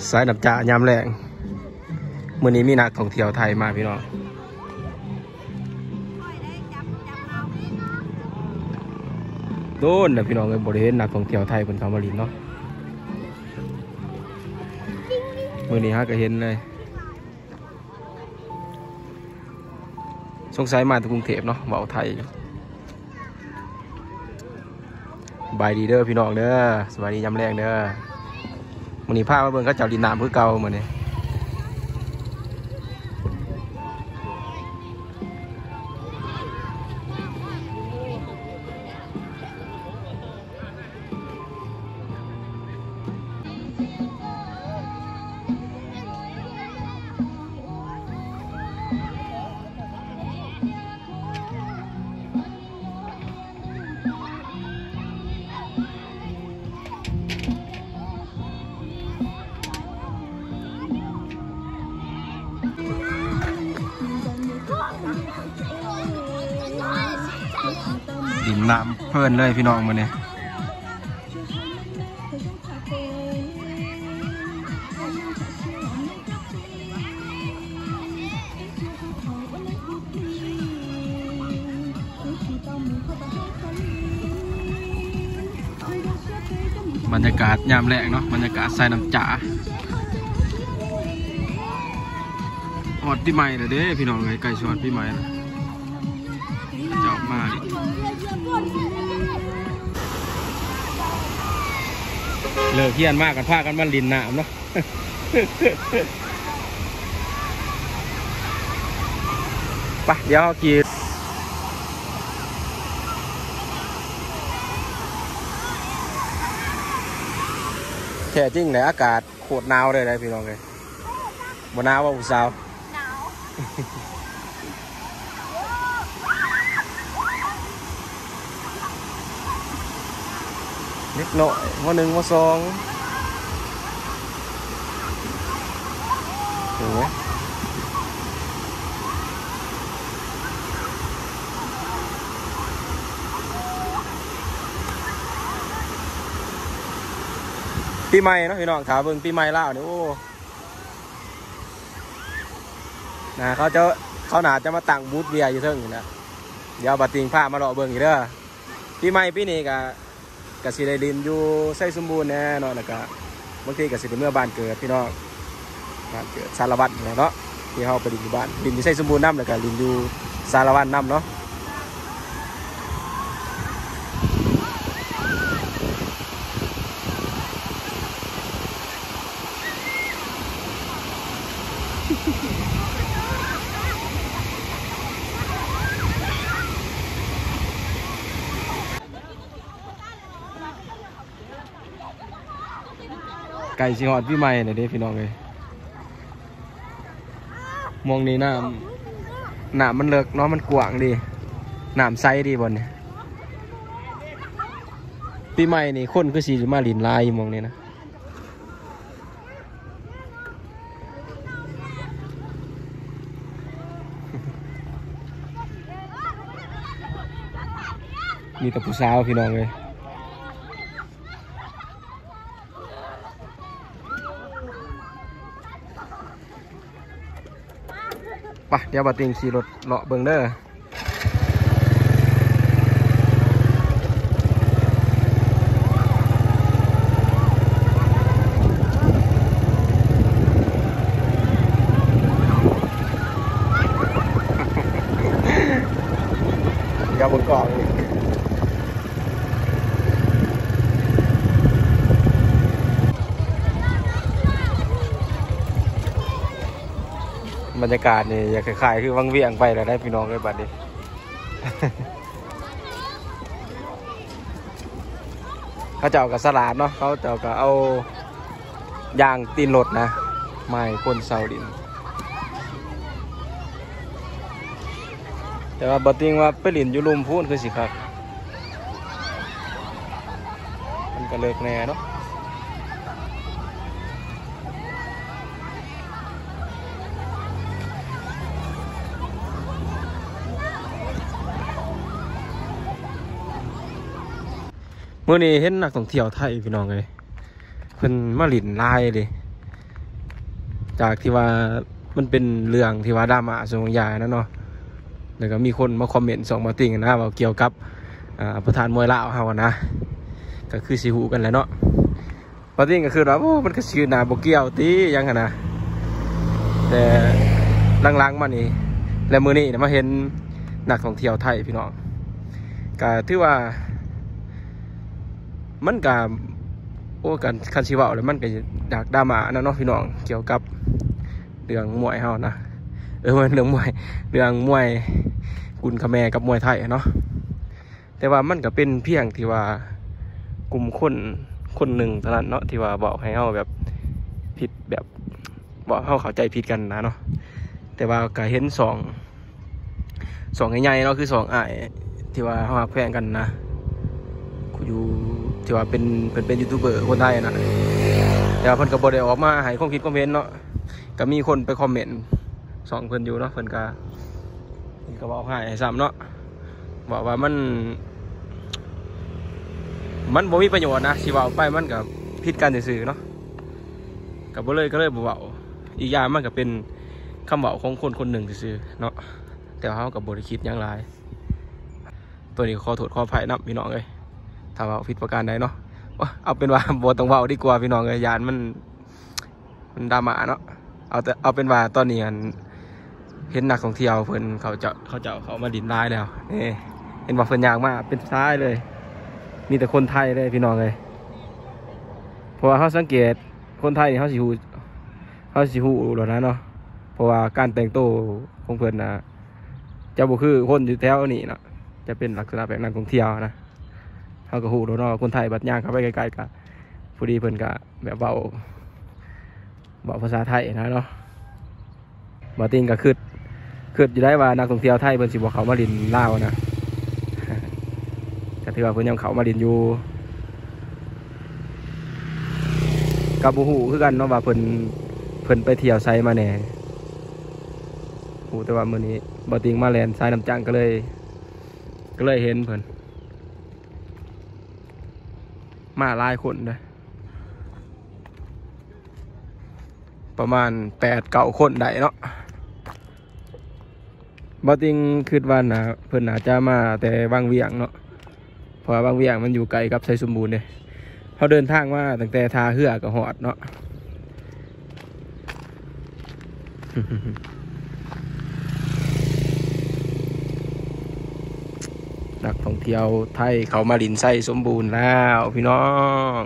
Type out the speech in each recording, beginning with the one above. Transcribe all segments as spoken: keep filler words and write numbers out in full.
สายน้ำจ่ายามแรงมื้อนี้มีนักท่องเที่ยวไทยมาพี่น้องโดนนะพี่น้องเลยบริเวณนักท่องเที่ยวไทยเป็นเขามาลินเนาะมื้อนี้ฮะก็เห็นเลยสงสัยมาจากกรุงเทพเนาะเบาไทยบายดีเด้อพี่น้องเด้อสวัสดียามแรงเด้อมื้อนี้พามาเบิ่งเขาเจ้าลินน้ำเพื่อเก่ามื้อนี้ดินน้ำเพิ่นเลยพี่น้องมื้อนี้บรรยากาศยามแรงเนาะบรรยากาศใส่น้ำจ๋าออดปีใหม่เลยเด้พี่น้องเลยไก่ชอดปีใหม่เลยเจ้ามาดิเลิกเฮียนมากกันพากันมาลินน้ำเนาะไปเดี๋ยวกินแค่จริงเลยอากาศโคตรหนาวเลยนะพี่น้องเลยบนหนาวว่าผู้สาวหนาวเล็กน้อยวันหนึ่งวันสองเห็นไหมปีใหม่เนาะพี่น้องถามเบิ่งปีใหม่ล่าเนี่ยโอ้นะเขาจะเขาหนาจะมาตั้งบูธเบียร์อยู่เทิงอยู่นะเดี๋ยวบัดติงผ้ามาหล่อเบิ่งอีกเด้อปีใหม่ปีนี้กะกะสิได้ลินอยู่ไส้สมบูรณ์แน่นอนนะกะบางทีกะสิได้เมื่อบ้านเกิดพี่น้องบ้านเกิดสารวัตรเนาะที่เขาไปลินอยู่บ้านลินอยู่ไส้สมบูรณ์น้ำแล้วก็ลินอยู่สารวัตรน้ำเนาะไก่ชิฮอดพี่ใหม่เนี่ยเด้พี่น้องเลยมองนี่น้ำน้ำมันเลิกเนาะมันกว้างดีน้ำใสดีบนเนี่ยปีใหม่นี่คนก็สีมาลินลายมองนี่นะมีแต่ผู้สาวพี่น้องเลยไปเดี๋ยวบัดติงขี่รถเลาะเบิ่งเด้อเดี๋ยวบนเกาะนี่บรรยากาศนี่อยากคล้ายๆคือวังเวียงไปแล้วได้พี่น้องเลยบัดนี้เขาเจ้ากับสลาดเนาะเขาเจ้ากับเอายางตีนรถนะไม้คนเสาดินแต่ว่าบัดติงว่าไปลินอยู่ลุมพูนคือสิครับมันก็เลิกแน่เนาะ เมื่อนี้เห็นนักท่องเที่ยวไทยพี่น้องเลยเพิ่นมาหลินลายเลยจากที่ว่ามันเป็นเรื่องที่ว่าดราม่าส่วนใหญ่นะเนาะแล้วก็มีคนมาคอมเมนต์ส่งมาติ่งนะว่าเกี่ยวกับประธานมวยลาวเฮานะก็คือสิหูกันแหละเนาะมาติ่งก็คือว่าโอ้มันก็ชื่อนาบ่เกี่ยวติยังกันนะแต่หลังๆมานี่แล้วมื้อนี้มาเห็นนักท่องเที่ยวไทยพี่น้องก็ถือว่ามันก็โอ้กันคันสิเว้าแล้วมันก็อยากดราม่านะเนาะพี่น้องเกี่ยวกับเรื่องมวยเฮานะเออมันเรื่องมวยเรื่องมวยกุนคาแมกับมวยไทยเนาะแต่ว่ามันก็เป็นเพียงที่ว่ากลุ่มคนคนหนึ่งเท่านั้นเนาะที่ว่าบอกให้เฮาแบบผิดแบบบอกเฮาเข้าใจผิดกันนะเนาะแต่ว่าก็เห็นสองสองใหญ่ๆเนาะคือสองอ้ายที่ว่าเฮาแข่งกันนะอยู่ที่ว่าเป็นเป็นเป็นยูทูบเบอร์คนไทยนะแต่ว่าเพิ่นก็บ่ได้ออกมาให้ความคิดความเห็นเนาะก็มีคนไปคอมเมนต์สองเพิ่นอยู่เนาะเพิ่นก็เพิ่นก็บอกให้ซ้ำเนาะบอกว่ามันมันบ่มีประโยชน์นะสิเว้าไปมันก็ผิดกันซื่อๆเนาะก็บ่เลยก็เลยบ่เว้าอีกอย่างมันก็เป็นคำเว้าของคนคนหนึ่งซื่อๆเนาะแต่เฮาก็บ่ได้คิดหยังหลายตัวนี้ขอโทษขออภัยนำพี่น้องเอ้ยถ้าว่าผิดประการใดเนาะเอาเป็นว่าบ่ต้องเว้าดีกว่าพี่น้องเอ้ยยานมันมันดราม่าเนาะเอาแต่เอาเป็นว่าตอนนี้เห็นนักท่องเที่ยวเพิ่นเขาจะเขาจะเขามาดินได้แล้วนี่เห็นว่าเพิ่นยางมากเป็นซ้ายเลยมีแต่คนไทยเลยพี่น้องเลยเพราะว่าเขาสังเกตคนไทยนี่เขาสิฮู้เขาสิฮู้แล้วนะเนาะเพราะว่าการแต่งตัวของเพิ่นนะจะบ่คือคนอยู่แถวนี้เนาะจะเป็นลักษณะแบบนักท่องเที่ยวนะเขาก็ฮู้แล้วเนาะคนไทยบัดย่างเข้าไปใกล้ๆกันพอดีเพิ่นก็แบบเว้าบอกภาษาไทยนะเนาะบอติงก็คือคืออยู่ได้ว่านักท่องเที่ยวไทยเพิ่นสิบอกเขามาดินลาวนะก็ถือว่าเพิ่นยังเขามาดินอยู่กับบูฮูคือกันเนาะว่าเพิ่นเพิ่นไปเที่ยวไซมาแน่ฮูแต่ว่ามื้อนี้บอติงมาแลนทรายน้ำจังก็เลยก็เลยเห็นเพิ่นมาหลายคนเลยประมาณแปดเก้าคนได้เนาะบอติงคิดว่านะเพิ่นอาจจะมาแต่บางเวียงเนาะเพราะว่าบางเวียงมันอยู่ไกลกับไซสมบูรณ์เลยเขาเดินทางมาตั้งแต่ทาเหือกับหอดเนาะ นักท่องเที่ยวไทยเขามาดินไซสมบูรณ์แล้วพี่น้อง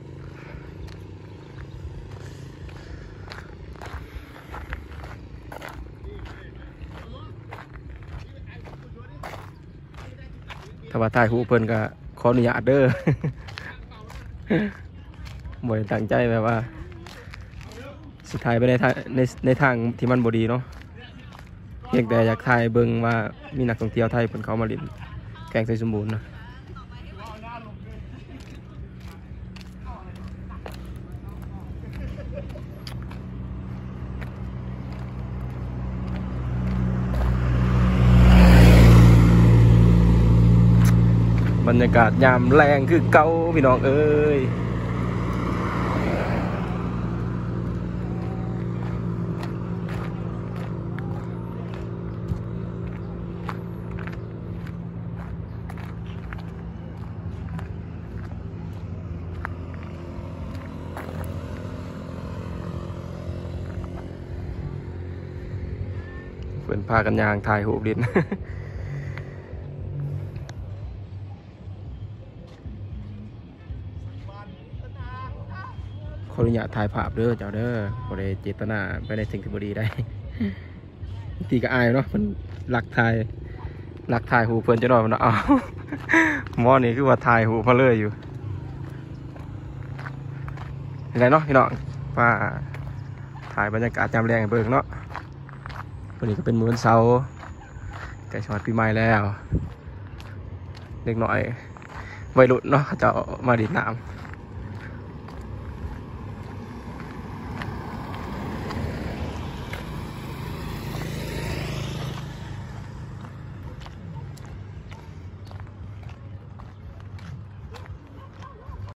ถ้าว่าถ่ายหูเพิ่นก็ขออนุญาตเด้อ บ่ได้ตั้งใจแบบว่าสิถ่ายไปในทางในในทางที่มันบ่ดีเนาะเพียงแต่อยากถ่ายเบิ่งว่ามีนักท่องเที่ยวไทยเพิ่นเขามาเล่นแกงไซสมบูรณ์นะบรรยากาศยามแรงคือเก่าพี่น้องเอ้ยเพื่อนพากันยางถ่ายหูดิน ขออนุญาตถ่ายภาพเด้อเจ้าเด้อบ่ได้เจตนาไปในสิ่งที่บ่ดีได้ ทีก็อายเนาะมันหลักถ่ายหลักถ่ายหูเพื่อนจะนอนมันเอา หมอนี่คือว่าถ่ายหูมาเลยอยู่อะไรเนาะพี่น้องว่าถ่ายบรรยากาศยามแรงเบิกเนาะวันนี้ก็เป็นมื้อวันเสาร์ใกล้ชดปีใหม่แล้วเด็กหน่อยวัยรุ่นเนาะเขาจะมาดีดน้ำ